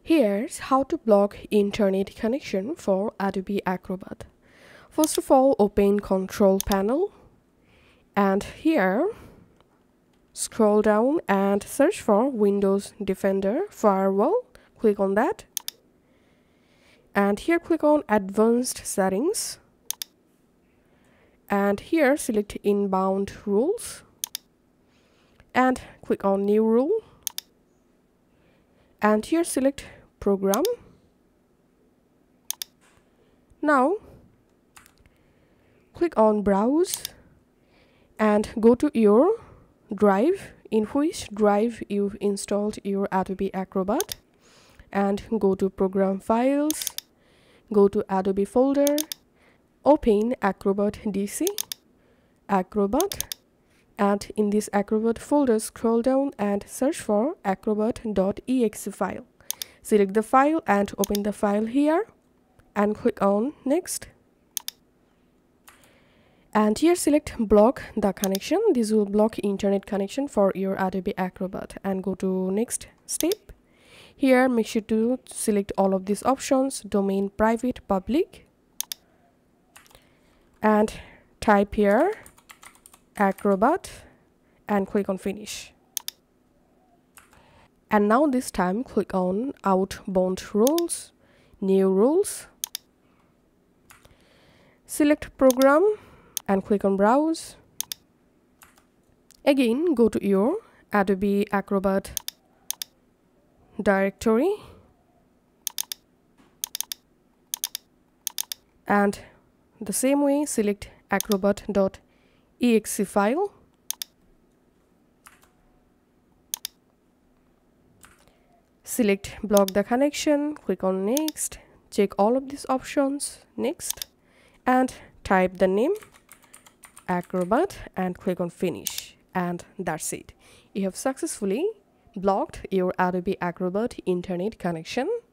Here's how to block internet connection for Adobe Acrobat. First of all, open Control Panel, and here scroll down and search for Windows Defender Firewall. Click on that, and here click on Advanced Settings, and here select Inbound Rules and click on New Rule, and here select Program. Now click on Browse and go to your drive, in which drive you've installed your Adobe Acrobat, and go to Program Files, go to Adobe folder, open Acrobat DC, Acrobat, and in this Acrobat folder scroll down and search for acrobat.exe file. Select the file and open the file here and click on Next. And here select Block the connection. This will block internet connection for your Adobe Acrobat, and go to next step. Here make sure to select all of these options: domain, private, public, and type here Acrobat and click on Finish. And now this time click on Outbound Rules, New Rules, select Program and click on Browse. Again go to your Adobe Acrobat directory and the same way select acrobat.exe file, select Block the connection, click on Next, check all of these options, Next, and type the name Acrobat and click on Finish, and that's it. You have successfully blocked your Adobe Acrobat internet connection.